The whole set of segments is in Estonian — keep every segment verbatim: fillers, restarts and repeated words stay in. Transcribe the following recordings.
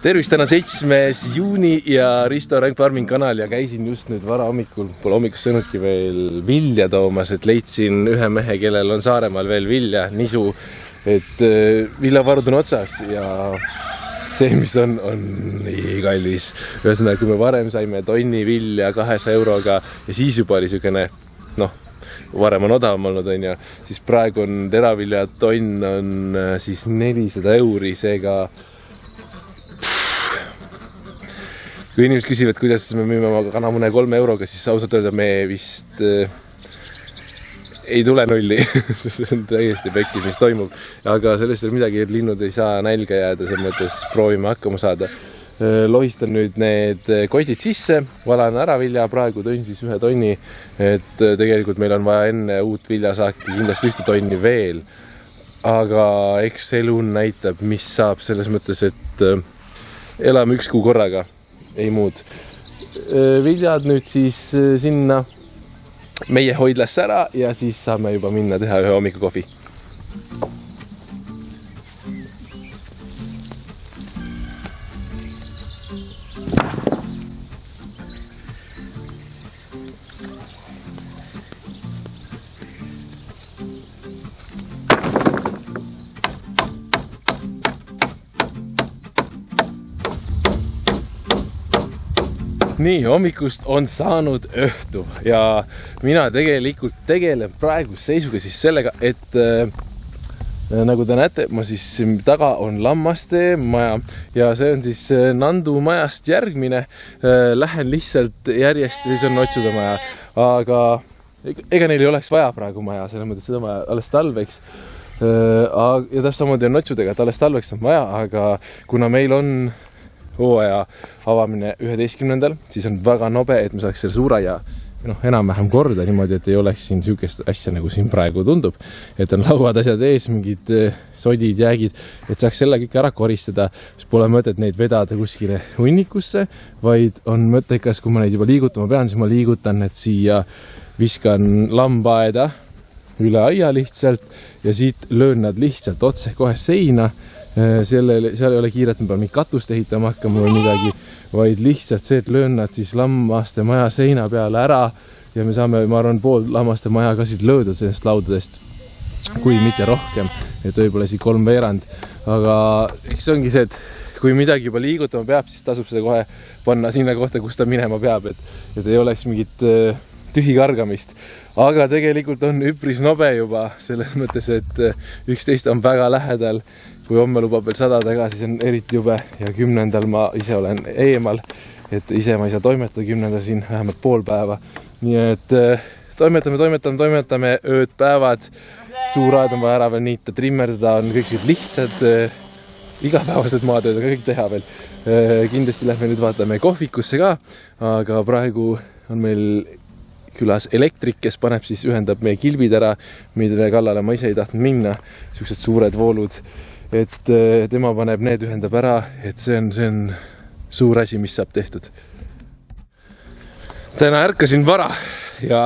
tervist, täna seitsmes juuni ja Risto Rank Farming kanal ja käisin just nüüd varahommikul, pole hommikust sõnudki veel vilja toomas, et leidsin ühe mehe, kellel on Saaremaal veel vilja, nisu, et viljavarud on otsas ja see, mis on, on nii kallis. Ühesõnaga, kui me varem saime tonni vilja kahesaja euroga ja siis juba oli niisugune, noh, varem on odavam olnud, on ja siis praegu on teravilja tonn on siis nelisada euri, seega kui inimesed küsivad, kuidas me müüme oma kanamune kolme euroga, siis ausalt öelda me vist äh, ei tule nulli. See on täiesti pekkis, mis toimub. Aga sellest ei midagi, et linnud ei saa nälga jääda, selles mõttes proovime hakkama saada. Äh, lohistan nüüd need kotid sisse, valan ära vilja, praegu tõin siis ühe tonni, et äh, tegelikult meil on vaja enne uut viljasaaki kindlasti ühte tonni veel. Aga eks elu näitab, mis saab selles mõttes, et äh, elame üks kuu korraga. Ei muud. Viljad nüüd siis sinna meie hoidlasse ära ja siis saame juba minna teha ühe hommikukohvi. Nii, hommikust on saanud õhtu ja mina tegelikult tegelen praegust seisuga siis sellega, et äh, nagu te näete, ma siis taga on lammaste maja ja see on siis Nandu majast järgmine. Äh, lähen lihtsalt järjest ja siis on notsude maja, aga ega neil ei oleks vaja praegu maja, selle mõttes seda maja alles talveks. Äh, ja täpselt samamoodi on notsudega, et alles talveks on vaja, aga kuna meil on hooaja avamine üheteistkümnendal, siis on väga nobe, et me saaks selle suuraia noh, enam-vähem korda niimoodi, et ei oleks siin sihukest asja, nagu siin praegu tundub, et on lauad asjad ees, mingid sodid, jäägid, et saaks selle kõik ära koristada, siis pole mõtet neid vedada kuskile hunnikusse, vaid on mõttekas, kui ma neid juba liigutama pean, siis ma liigutan, et siia viskan lambaeda üle aia lihtsalt ja siit löön nad lihtsalt otse kohe seina. Selle, seal ei ole kiiret, me peame mingit katust ehitama hakkama või midagi, vaid lihtsalt see, et löön nad siis lammaste maja seina peale ära ja me saame, ma arvan, pool lammaste maja ka siit löödud sellest laudadest, kui mitte rohkem, et võib-olla siin kolm veerand. Aga eks ongi see, et kui midagi juba liigutama peab, siis tasub seda kohe panna sinna kohta, kus ta minema peab, et, et ei oleks mingit tühi kargamist. Aga tegelikult on üpris nobe juba selles mõttes, et üksteist on väga lähedal. Kui homme lubab veel sada tagasi, siis on eriti jube ja kümnendal ma ise olen eemal, et ise ma ei saa toimetada kümnendal siin vähemalt pool päeva. Nii et toimetame, toimetame, toimetame ööd, päevad, suuraed on vaja ära veel niita, trimmerdada, on kõik lihtsad igapäevased maatööd, aga kõik teha veel. Kindlasti lähme nüüd vaatame kohvikusse ka, aga praegu on meil külas elektrik, kes paneb siis, ühendab meie kilbid ära, mille kallale ma ise ei tahtnud minna, sellised suured voolud, et tema paneb need, ühendab ära, et see on, see on suur asi, mis saab tehtud. Täna ärkasin vara ja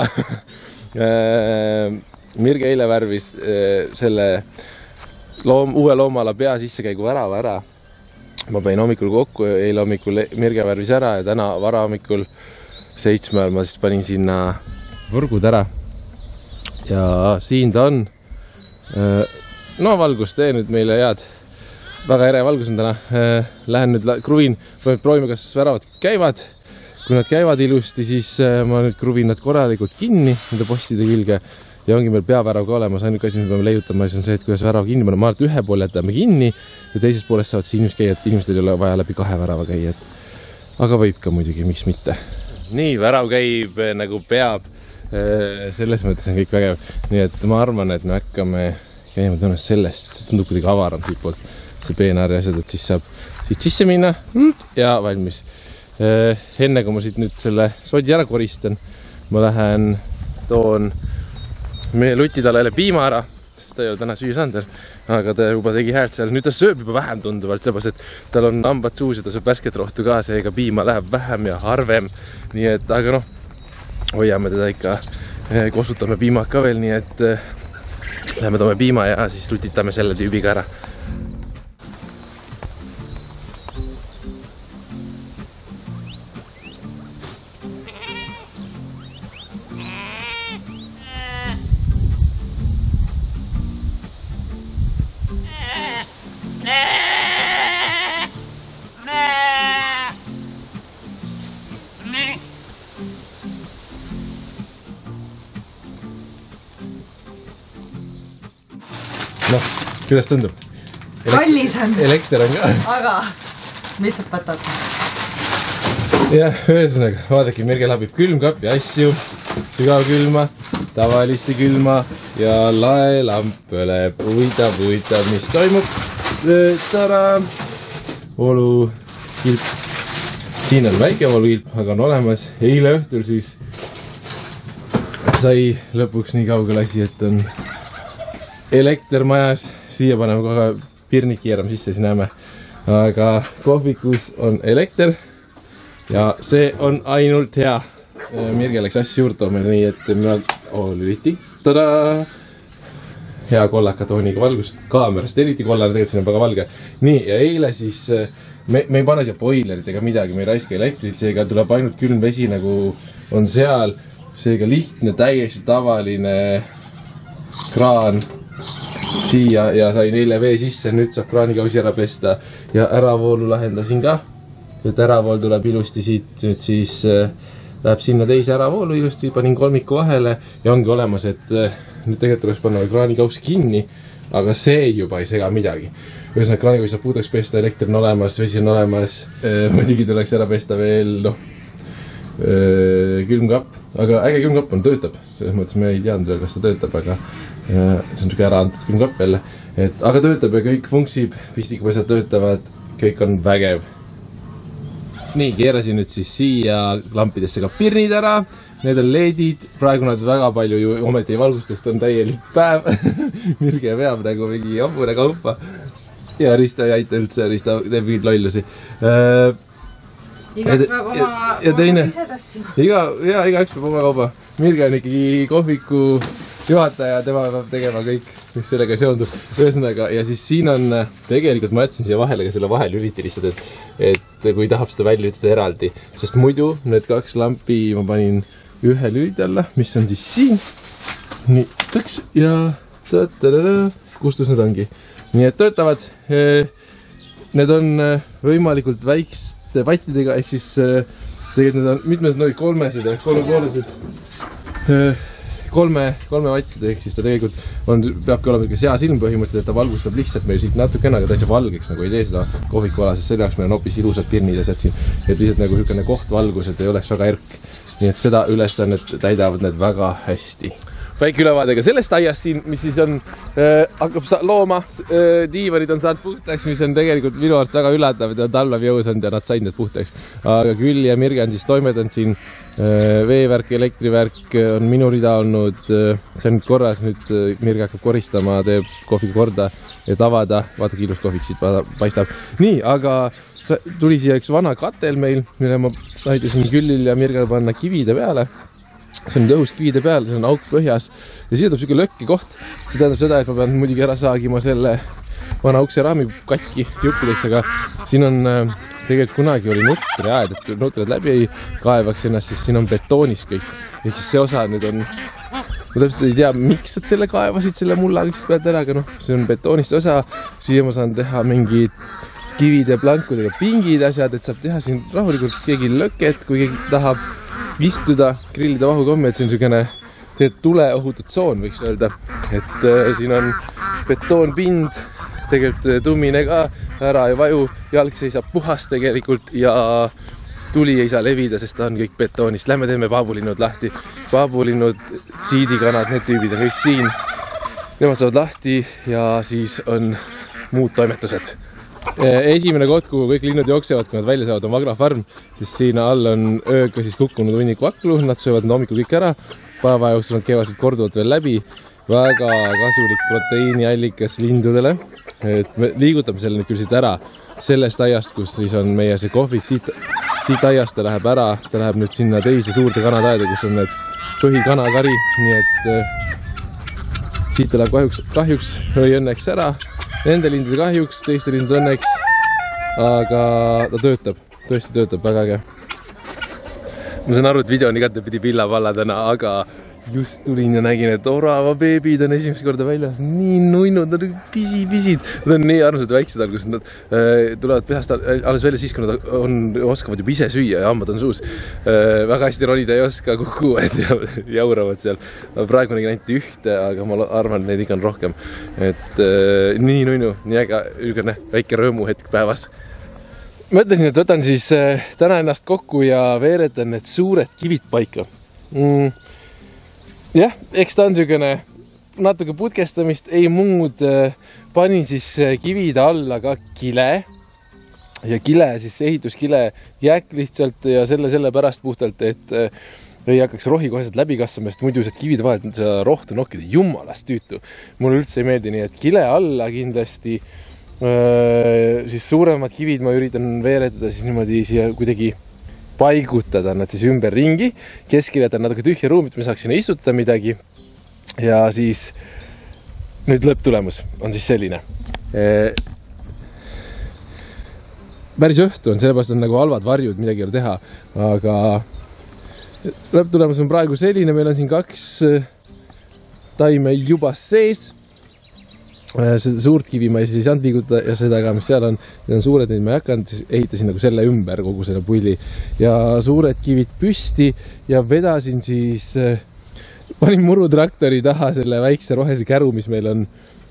Mirge eile värvis selle loom, uue loomala pea sissekäigu värava ära. Ma pain hommikul kokku, eile hommikul Mirge värvis ära ja täna vara hommikul seitsmel ma siis panin sinna võrgud ära ja siin ta on. No valgus tee nüüd meile head, väga ere valgus on täna. Lähen nüüd kruvin, proovime, kas väravad käivad. Kui nad käivad ilusti, siis ma nüüd kruvin nad korralikult kinni nende postide külge ja ongi meil peavärav ka olemas. Ainuke asi, mis peame leiutama, siis on see, et kuidas värav kinni panna. Ma arvan, et ühe poole jätame kinni ja teises poolest saavad siis inimesed käia, et inimestel ei ole vaja läbi kahe värava käia. Aga võib ka muidugi, miks mitte. Nii, värav käib nagu peab, selles mõttes on kõik vägev. Nii et ma arvan, et me hakkame käima tõenäoliselt sellest, see tundub kuidagi avaram siit poolt, see peenaari asjad, et siis saab siit sisse minna ja valmis. Enne kui ma siit nüüd selle sodi ära koristan, ma lähen toon meie lutitalele piima ära, sest ta ei ole täna süüa saanud, aga ta juba tegi häält seal. Nüüd ta sööb juba vähem tunduvalt, sellepärast, et tal on hambad suus ja ta sööb värsket rohtu ka, seega piima läheb vähem ja harvem. Nii et, aga noh, hoiame teda ikka, kosutame piimad ka veel, nii et läheme toome piima ja siis lutitame selle tüübiga ära. kuidas tundub? Kallis on. Elekter on ka. Aga lihtsalt patab. Jah, ühesõnaga, vaadake, Mirge labib külmkapp ja asju, sügavkülma, tavaliste külma ja laelamp põleb, huvitav, huvitav, mis toimub. Tada! Voolukilp. Siin on väike voolukilp, aga on olemas. Eile õhtul siis sai lõpuks nii kaugel asi, et on elekter majas. Siia paneme kohe pirnik keerame sisse, siis näeme. Aga kohvikus on elekter. Ja see on ainult hea. Mirge läks asju juurde tooma, nii et mina oh, lüliti. Tada! Hea kollaka tooniga valgus kaamerast, eriti kollane, tegelikult siin on väga valge. Nii, ja eile siis me, me ei pane siia boilerit ega midagi, me ei raiska elektrit, seega tuleb ainult külm vesi nagu on seal. Seega lihtne, täiesti tavaline kraan siia ja sain eile vee sisse, nüüd saab kraanikausi ära pesta ja äravoolu lahendasin ka. Et äravool tuleb ilusti siit, nüüd siis äh, läheb sinna teise äravoolu ilusti, panin kolmiku vahele ja ongi olemas, et äh, nüüd tegelikult tuleks panna kraanikausi kinni, aga see juba ei sega midagi. Ühesõnaga kraanikausi saab puudeks pesta, elekter on olemas, vesi on olemas, äh, muidugi tuleks ära pesta veel, noh, äh, külmkapp, aga äge külmkapp on, töötab, selles mõttes me ei teadnud veel, kas ta töötab, aga äh, see on niisugune ära antud külmkapp jälle, et aga töötab ja kõik funksib, pistikupesad töötavad, kõik on vägev. Nii, keerasin nüüd siis siia lampidesse ka pirnid ära. Need on leedid. Praegu nad väga palju ju ometi ei valgustust, on täielik päev. Mirge veab nagu mingi jabure kaupa. Ja Risto ei aita üldse, Risto teeb mingid lollusi. Igaüks peab oma, ja teine, oma isetassi. Iga, ja, igaüks peab oma kauba. Mirge on ikkagi kohviku juhataja, tema peab tegema kõik, mis sellega seondub. Ühesõnaga, ja siis siin on, tegelikult ma jätsin siia vahele ka selle vahelüliti lihtsalt, et, et kui tahab seda välja lülitada eraldi, sest muidu need kaks lampi ma panin ühe lüliti alla, mis on siis siin. Nii, tõks ja ta-ta-ta-ta, kustus need ongi. Nii et töötavad, need on võimalikult väikeste vattidega, ehk siis tegelikult need on mitmed noid kolmesed, kolmepoolesed, kolme, kolme vatside, ehk siis ta tegelikult on, peabki olema ikka seasilm põhimõtteliselt, et ta valgustab lihtsalt meil siit natukene, aga täitsa valgeks nagu ei tee seda kohvikuala, sest selle jaoks meil on hoopis ilusad pirnid ja sealt siin, et lihtsalt nagu niisugune kohtvalgus, et ei oleks väga erk. Nii et seda ülesannet täidavad need väga hästi. Väike ülevaadega sellest aiast siin, mis siis on, äh, hakkab looma, äh, diivanid on saanud puhtaks, mis on tegelikult minu arust väga üllatav, et nad allav jõus on ja nad said need puhtaks. Aga Külli ja Mirge on siis toimetanud siin, äh, veevärk, elektrivärk on minu rida olnud, äh, see on nüüd korras, nüüd äh, Mirge hakkab koristama, teeb kohviga korda, et avada, vaadake ilus kohvik siit paistab. Nii, aga tuli siia üks vana katel meil, mille ma aitasin Küllil ja Mirgel panna kivide peale. See on õhus kivide peal, see on auk põhjas ja siia tuleb siuke lökki koht. See tähendab seda, et ma pean muidugi ära saagima selle vana ukse raami katki juppideks, aga siin on tegelikult kunagi oli nutriaed, et kui nutrid läbi ei kaevaks ennast, siis siin on betoonis kõik. Ehk siis see osa nüüd on, ma täpselt ei tea, miks nad selle kaevasid selle mulla kõik pealt ära, aga noh, see on betoonist osa. Siia ma saan teha mingid kivide plankudega pingid asjad, et saab teha siin rahulikult keegi löket, kui keegi tahab istuda, grillida vahukommi, et see on niisugune tuleohutud tsoon, võiks öelda. Et äh, siin on betoonpind, tegelikult tummine ka, ära ei vaju, jalg seisab puhas tegelikult ja tuli ei saa levida, sest ta on kõik betoonist. Lähme teeme paabulinnud lahti. Paabulinnud, siidikanad, need tüübid on kõik siin. Nemad saavad lahti ja siis on muud toimetused. Esimene koht, kuhu kõik linnud jooksevad, kui nad välja saavad, on Vagra farm, siis siin all on ööga siis kukkunud hunniku aklu, nad söövad hommikul kõik ära, päeva jooksul nad keevad korduvalt veel läbi, väga kasulik proteiiniallikas lindudele, et me liigutame selle nüüd küll siit ära sellest aiast, kus siis on meie see kohvik, siit, siit aiast ta läheb ära, ta läheb nüüd sinna teise suurde kanadaeda, kus on need põhikanakari, nii et siit ta läheb kahjuks, kahjuks või õnneks ära. Nende lindude kahjuks, teiste lindude õnneks, aga ta töötab, tõesti töötab väga äge. Ma saan aru, et video on igatepidi pilla-palla täna, aga just tulin ja nägin, et orava beebid on esimest korda väljas. Nii nunnud, nad on pisi-pisid. Nad on nii armsad väiksed alguses. Nad äh, tulevad pihast alles välja siis, kui nad on, oskavad juba ise süüa ja hambad on suus. Äh, väga hästi ronida ei oska, kukuvad ja jauravad seal. Praegu nägin ainult ühte, aga ma arvan, et neid ikka on rohkem. Et äh, nii nunnu, nii äge, ülgane väike rõõmu hetk päevas. Mõtlesin, et võtan siis äh, täna ennast kokku ja veeretan need suured kivid paika. Mm. Jah, eks ta on niisugune natuke putkestamist, ei muud. Panin siis kivide alla ka kile ja kile, siis ehituskile jääk lihtsalt ja selle, selle pärast puhtalt, et ei hakkaks rohi koheselt läbi kasvama, sest muidu see kivide vahelt seda rohtu nokkida jumalast tüütu. Mulle üldse ei meeldi, nii et kile alla kindlasti siis suuremad kivid ma üritan veeretada siis niimoodi siia kuidagi paigutada nad siis ümber ringi, keskele jätan natuke tühja ruumi, et me saaks sinna istutada midagi ja siis nüüd lõpptulemus on siis selline. Päris õhtu on, sellepärast on nagu halvad varjud, midagi ei ole teha, aga lõpptulemus on praegu selline, meil on siin kaks taime juba sees. Seda suurt kivi ma ei saanud liigutada ja seda ka, mis seal on, need on suured, neid ma ei hakanud, ehitasin nagu selle ümber kogu selle pulli ja suured kivid püsti ja vedasin siis, panin murutraktori taha selle väikse rohese käru, mis meil on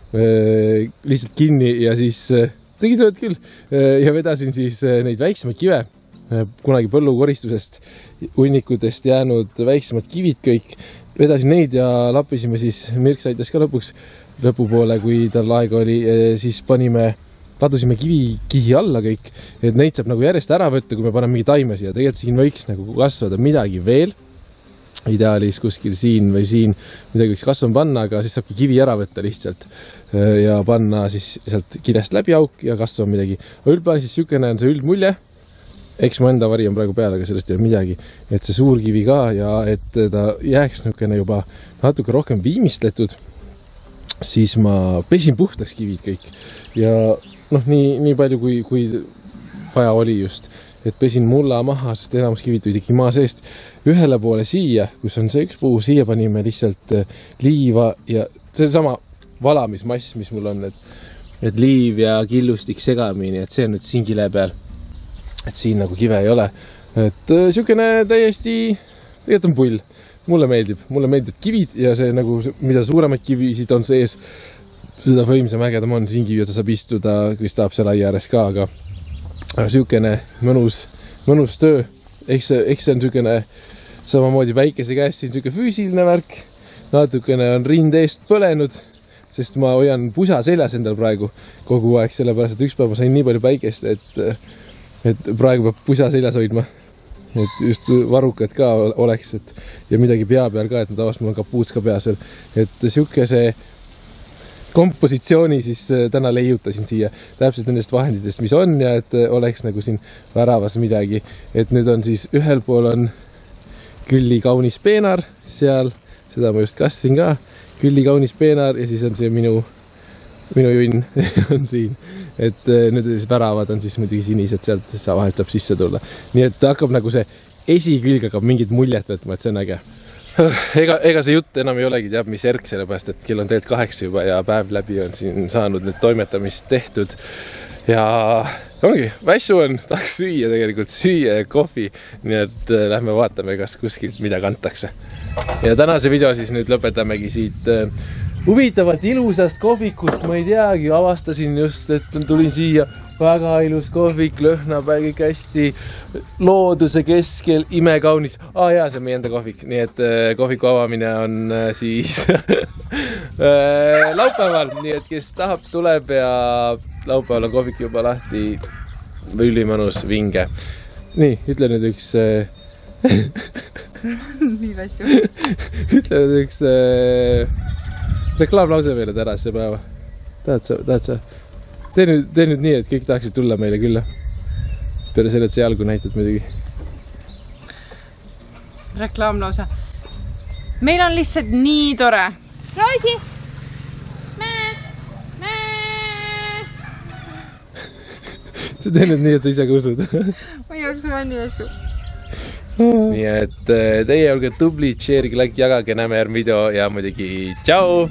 äh, lihtsalt kinni ja siis äh, tegi tööd küll äh, ja vedasin siis äh, neid väiksemaid kive, äh, kunagi põllukoristusest, hunnikutest jäänud väiksemad kivid kõik, vedasin neid ja lappisime siis, Mirks aitas ka lõpuks lõpupoole, kui tal aega oli, siis panime, ladusime kivi kihi alla kõik, et neid saab nagu järjest ära võtta, kui me paneme mingi taime siia. Tegelikult siin võiks nagu kasvada midagi veel, ideaalis kuskil siin või siin midagi võiks kasvama panna, aga siis saabki kivi ära võtta lihtsalt ja panna siis sealt kilest läbi auk ja kasvama midagi. Üldplaan siis niisugune on see üldmulje, eks mu enda vari on praegu peal, aga sellest ei ole midagi, et see suur kivi ka ja et ta jääks niisugune juba natuke rohkem viimistletud, siis ma pesin puhtaks kivid kõik ja noh, nii, nii palju kui, kui vaja oli just, et pesin mulla maha, sest enamus kivid tulid ikka maa seest ühele poole siia, kus on see üks puu, siia panime lihtsalt liiva ja see sama valamismass, mis mul on, et, et liiv ja killustik segamini, et see on nüüd siin kile peal, et siin nagu kive ei ole, et niisugune täiesti, tegelikult on pull. Mulle meeldib, mulle meeldib kivid ja see nagu, mida suuremaid kivisid on sees, seda võimsam ägedam on, siin kivi, jota saab istuda, kes tahab seal aia ääres ka, aga niisugune mõnus, mõnus töö, eks see, eks see on niisugune samamoodi väikese käest siin niisugune füüsiline värk, natukene on rind eest põlenud, sest ma hoian pusa seljas endal praegu kogu aeg, sellepärast, et üks päev ma sain nii palju päikest, et, et praegu peab pusa seljas hoidma. Et just varukad ka oleks, et ja midagi pea peal ka, et ma tavaliselt mul on kapuuts ka peas veel, et niisuguse kompositsiooni siis täna leiutasin siia täpselt nendest vahenditest, mis on ja et oleks nagu siin väravas midagi, et nüüd on siis ühel pool on külli kaunis peenar seal, seda ma just kassin ka, külli kaunis peenar ja siis on see minu minu junn on siin, et nüüd väravad on siis muidugi sinised, sealt sa vahelt saab sisse tulla. Nii et hakkab nagu see esikülg hakkab mingit muljet võtma, et see on äge. Ega, ega see jutt enam ei olegi teab mis erk, sellepärast, et kell on tegelikult kaheksa juba ja päev läbi on siin saanud need toimetamist tehtud. Ja ongi, vässu on, tahaks süüa tegelikult, süüa ja kohvi, nii et lähme vaatame, kas kuskilt mida kantakse. Ja tänase video siis nüüd lõpetamegi siit huvitavalt ilusast kohvikust, ma ei teagi, avastasin just, et tulin siia väga ilus kohvik, lõhnab kõik hästi looduse keskel, imekaunis. Ah jaa, see on meie enda kohvik, nii et kohviku avamine on siis laupäeval, nii et kes tahab, tuleb ja laupäeval on kohvik juba lahti, ülimõnus vinge. Nii, ütle nüüd üks nii väsju. Ütle nüüd üks reklaamlause meile tänase päeva. Tahad sa, tahad sa? Tee nüüd, tee nüüd nii, et kõik tahaksid tulla meile külla. Peale selle, et see jalgu näitad muidugi. Reklaamlause. Meil on lihtsalt nii tore. Roosi! Mää! Mää! Tee nüüd nii, et sa ise ka usud. Ma ei jaksa vanni asju. nii et teie olge tublid, share'ige, like, jagage, näeme järgmine video ja muidugi tšau!